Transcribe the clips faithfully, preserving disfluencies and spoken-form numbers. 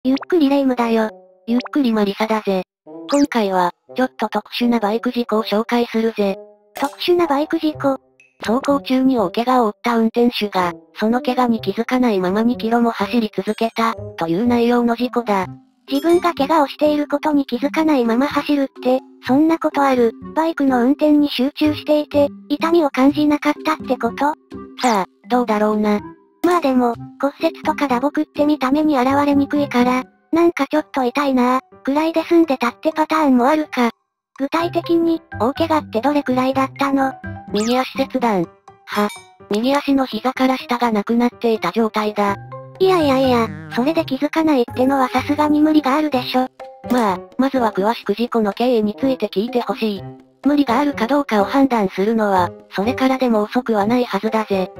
ゆっくりレ夢ムだよ。 ゆっくりマリサだぜ。今回は、ちょっと特殊なバイク事故を紹介するぜ。 特殊なバイク事故。 走行中に大怪我を負った運転手が、その怪我に気づかないままにキロも走り続けた、という内容の事故だ。 自分が怪我をしていることに気づかないまま走るって、そんなことある。バイクの運転に集中していて、痛みを感じなかったってこと？ さあ、どうだろうな。 まあでも、骨折とか打撲って見た目に現れにくいから、なんかちょっと痛いなぁ、くらいで済んでたってパターンもあるか。具体的に、大怪我ってどれくらいだったの？ 右足切断。は、右足の膝から下がなくなっていた状態だ。 いやいやいや、それで気づかないってのはさすがに無理があるでしょ。 まあ、まずは詳しく事故の経緯について聞いてほしい。無理があるかどうかを判断するのは、それからでも遅くはないはずだぜ。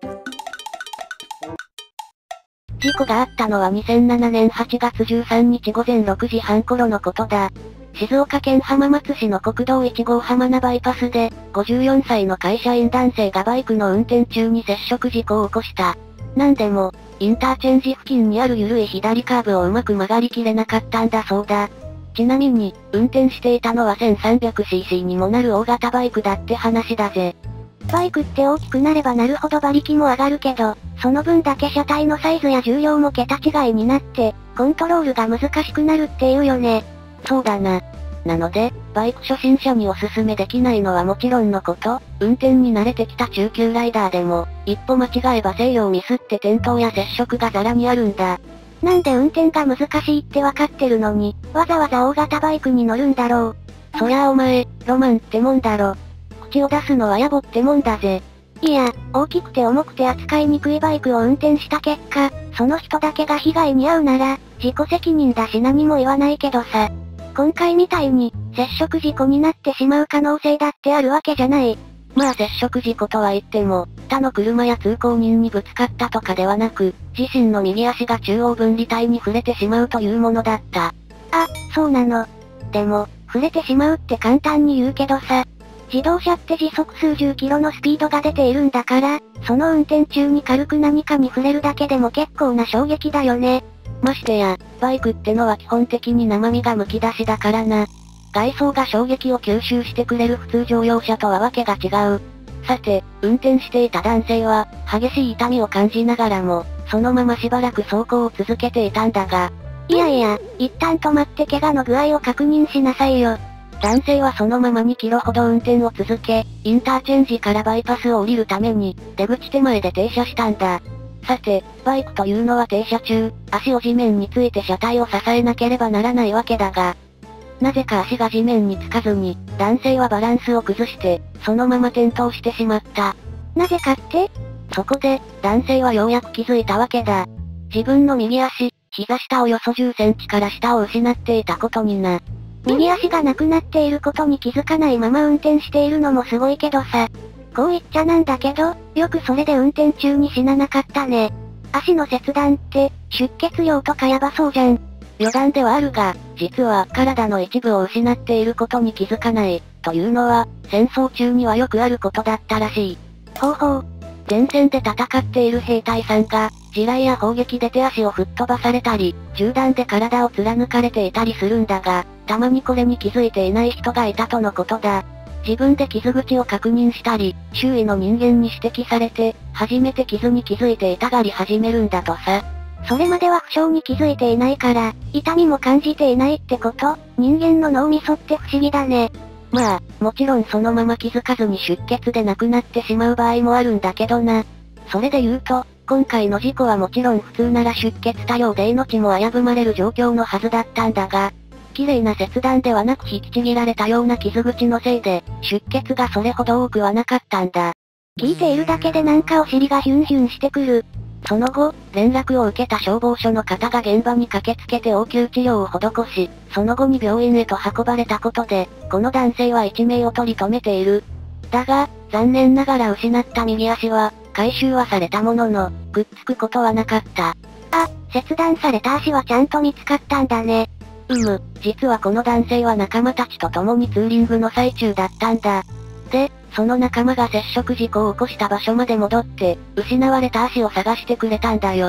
事故があったのはにせんななねんはちがつじゅうさんにちごぜんろくじはん頃のことだ。静岡県浜松市の国道いちごう浜名バイパスで、ごじゅうよんさいの会社員男性がバイクの運転中に接触事故を起こした。なんでも、インターチェンジ付近にある緩い左カーブをうまく曲がりきれなかったんだそうだ。ちなみに、運転していたのは せんさんびゃくシーシー にもなる大型バイクだって話だぜ。 バイクって大きくなればなるほど馬力も上がるけど、その分だけ車体のサイズや重量も桁違いになって、コントロールが難しくなるっていうよね。 そうだな。なので、バイク初心者におすすめできないのはもちろんのこと、運転に慣れてきた中級ライダーでも、一歩間違えば制御をミスって転倒や接触がザラにあるんだ。 なんで運転が難しいってわかってるのに、わざわざ大型バイクに乗るんだろう。 そりゃあお前、ロマンってもんだろ。口を出すのは野暮ってもんだぜ。 いや、大きくて重くて扱いにくいバイクを運転した結果、その人だけが被害に遭うなら、自己責任だし何も言わないけどさ。今回みたいに、接触事故になってしまう可能性だってあるわけじゃない。 まあ接触事故とは言っても、他の車や通行人にぶつかったとかではなく、自身の右足が中央分離帯に触れてしまうというものだった。 あ、そうなの。でも、触れてしまうって簡単に言うけどさ。自動車って時速数十キロのスピードが出ているんだから、その運転中に軽く何かに触れるだけでも結構な衝撃だよね。 ましてや、バイクってのは基本的に生身が剥き出しだからな。外装が衝撃を吸収してくれる普通乗用車とはわけが違う。さて、運転していた男性は、激しい痛みを感じながらも、そのまましばらく走行を続けていたんだが、 いやいや、一旦止まって怪我の具合を確認しなさいよ。 男性はそのままにキロほど運転を続け、インターチェンジからバイパスを降りるために、出口手前で停車したんだ。さて、バイクというのは停車中、足を地面について車体を支えなければならないわけだが、なぜか足が地面につかずに、男性はバランスを崩して、そのまま転倒してしまった。 なぜかって？ そこで、男性はようやく気づいたわけだ。自分の右足、膝下およそじゅっセンチから下を失っていたことにな。 右足がなくなっていることに気づかないまま運転しているのもすごいけどさ。こう言っちゃなんだけど、よくそれで運転中に死ななかったね。足の切断って、出血量とかやばそうじゃん。 余談ではあるが、実は体の一部を失っていることに気づかない、というのは、戦争中にはよくあることだったらしい。 ほうほう。 前線で戦っている兵隊さんが、地雷や砲撃で手足を吹っ飛ばされたり、銃弾で体を貫かれていたりするんだが、たまにこれに気づいていない人がいたとのことだ。自分で傷口を確認したり、周囲の人間に指摘されて、初めて傷に気づいて痛がり始めるんだとさ。 それまでは負傷に気づいていないから、痛みも感じていないってこと？人間の脳みそって不思議だね。 まあ、もちろんそのまま気づかずに出血で亡くなってしまう場合もあるんだけどな。それで言うと、今回の事故はもちろん普通なら出血多量で命も危ぶまれる状況のはずだったんだが、綺麗な切断ではなく引きちぎられたような傷口のせいで、出血がそれほど多くはなかったんだ。 聞いているだけでなんかお尻がヒュンヒュンしてくる。 その後、連絡を受けた消防署の方が現場に駆けつけて応急治療を施し、その後に病院へと運ばれたことで、この男性は一命を取り留めている。だが、残念ながら失った右足は、回収はされたものの、くっつくことはなかった。 あ、切断された足はちゃんと見つかったんだね。 うむ、実はこの男性は仲間たちと共にツーリングの最中だったんだ。で、その仲間が接触事故を起こした場所まで戻って、失われた足を探してくれたんだよ。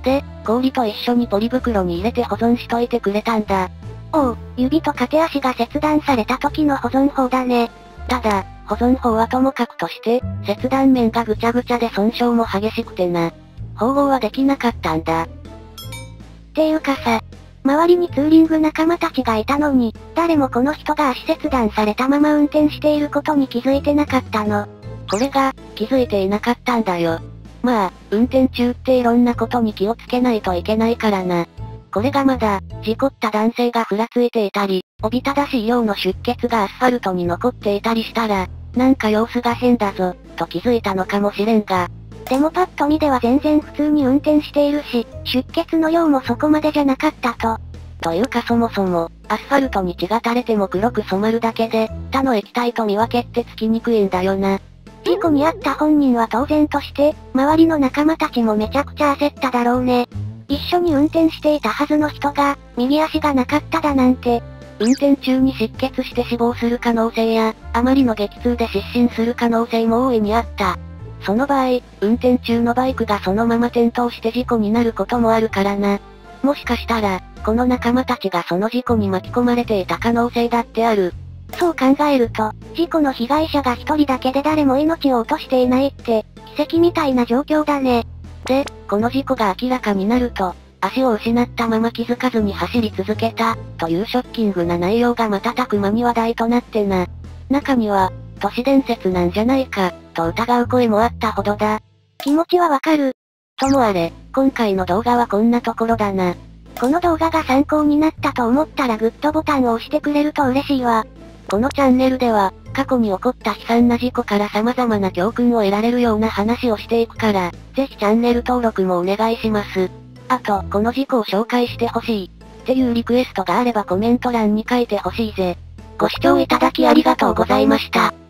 で、氷と一緒にポリ袋に入れて保存しといてくれたんだ。 おお、指とか手足が切断された時の保存法だね。 ただ、保存法はともかくとして、切断面がぐちゃぐちゃで損傷も激しくてな。縫合はできなかったんだ。 っていうかさ、周りにツーリング仲間たちがいたのに、誰もこの人が足切断されたまま運転していることに気づいてなかったの。 これが、気づいていなかったんだよ。まあ、運転中っていろんなことに気をつけないといけないからな。これがまだ、事故った男性がふらついていたり、おびただしい量の出血がアスファルトに残っていたりしたら、なんか様子が変だぞ、と気づいたのかもしれんが。 でもパッと見では全然普通に運転しているし、出血の量もそこまでじゃなかったと。 というかそもそも、アスファルトに血が垂れても黒く染まるだけで、他の液体と見分けってつきにくいんだよな。 事故に遭った本人は当然として、周りの仲間たちもめちゃくちゃ焦っただろうね。一緒に運転していたはずの人が、右足がなかっただなんて。 運転中に失血して死亡する可能性や、あまりの激痛で失神する可能性も大いにあった。その場合、運転中のバイクがそのまま転倒して事故になることもあるからな。もしかしたら、この仲間たちがその事故に巻き込まれていた可能性だってある。 そう考えると、事故の被害者が一人だけで誰も命を落としていないって、奇跡みたいな状況だね。 で、この事故が明らかになると、足を失ったまま気づかずに走り続けた、というショッキングな内容が瞬く間に話題となってな。中には、都市伝説なんじゃないか、と疑う声もあったほどだ。 気持ちはわかる。 ともあれ、今回の動画はこんなところだな。 この動画が参考になったと思ったらグッドボタンを押してくれると嬉しいわ。 このチャンネルでは、過去に起こった悲惨な事故から様々な教訓を得られるような話をしていくから、ぜひチャンネル登録もお願いします。あと、この事故を紹介してほしい、っていうリクエストがあればコメント欄に書いてほしいぜ。ご視聴いただきありがとうございました。